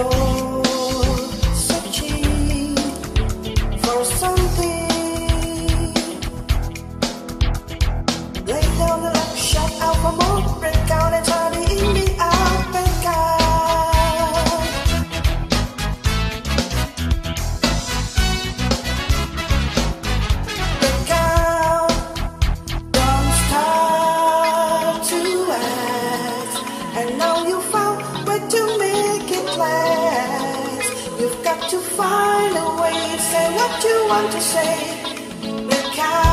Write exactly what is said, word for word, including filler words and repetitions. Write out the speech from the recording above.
searching for something. Lay down the lamp, shout out for more, break out and turn it in the out, break out. Break out, don't start to act. And now you found where to make it last. You've got to find a way, say what you want to say. Break out.